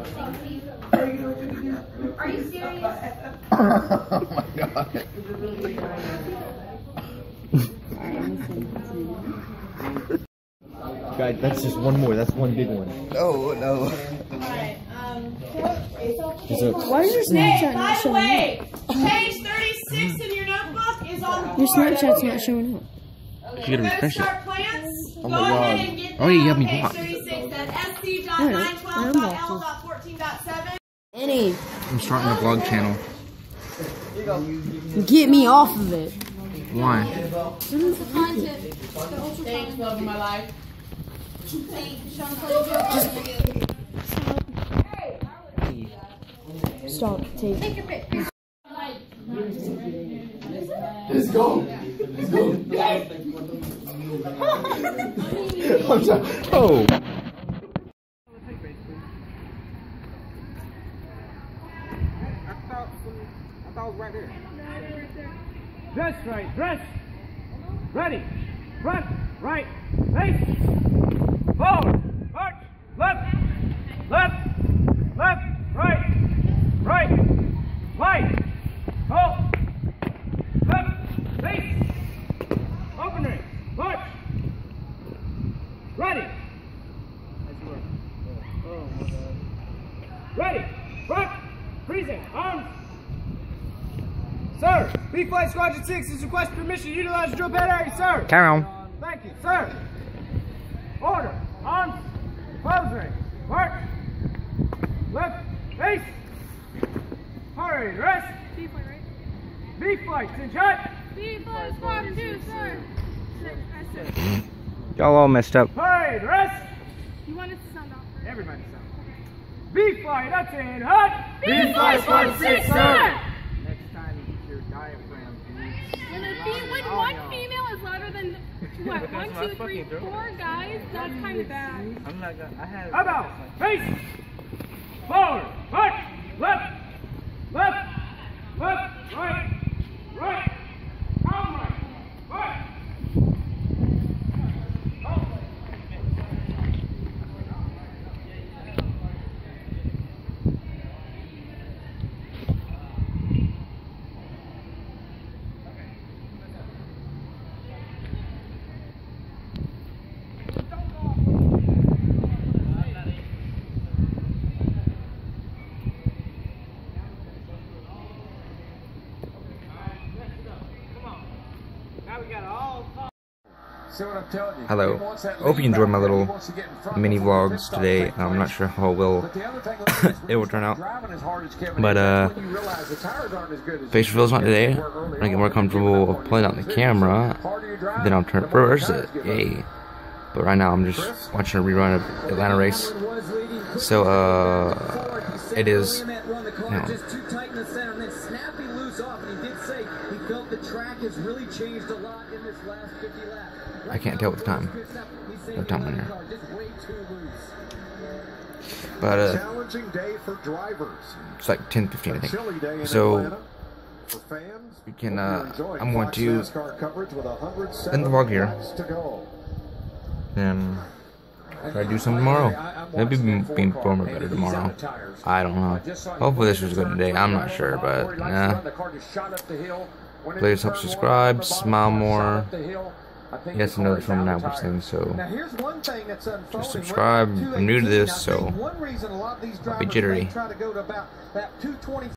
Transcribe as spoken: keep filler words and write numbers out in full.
Are you serious? Oh my god. Guys, that's just one more. That's one big one. No, no. Alright, um... Why is your Snapchat By not the showing way, up? page thirty-six in your notebook is on the Your board. Snapchat's not showing up. You gotta refresh it. Start plans. Oh Go my ahead god. and get Oh yeah, you have me that on blocked. page thirty-six. That's S C dot I know. nine twelve dot L dot fourteen dot seven. Annie, I'm starting a vlog channel. get me off of it. Why? Thanks, love of my life. Stop. Take. Take your pick. Let's go. Let's go. I'm sorry. Oh. Right there. Dress right, dress. Ready. Front, right, face. Forward, march, left, left, left, right, right, right, hold, left, face. Open ring, march. Ready. As you were. Oh my God. Ready, front, freezing, arms. Sir, B Flight Squadron six is request permission to utilize drill pad area, sir. Carry on. Thank you, sir. Order, arms, close ring, march, left, face, hurry, rest. B Flight, right? B Flight, in shot. B Flight Squadron two, sir. Y'all all messed up. Hurry, rest. You want us to sound off first? Everybody sound. B Flight, that's in hut. B Flight Squadron six, sir. When, a fe when one female is louder than what? One, two, three, four guys. That's kind of bad. I'm not gonna. I have. How about face, forward, march, left, left, left, right, right, arm right, right. Hello. Hope you enjoyed my little mini vlogs today. I'm not sure how well it will turn out, but uh, face reveal's not today. When I get more comfortable of playing out the camera, then I'll turn reverse it. Yay! But right now I'm just watching a rerun of Atlanta race. So uh, it is. You know, I can't tell what the time. No time on there. But uh, it's like ten fifteen, I think. So we can. Uh, I'm going to end the vlog here. And try to do some tomorrow. Maybe being former better tomorrow. I don't know. Hopefully this was good today. I'm not sure, but nah. Please help subscribe, smile more. Yes, I know it's from an Apple thing, so just subscribe. I'm new to this, so I'll be jittery.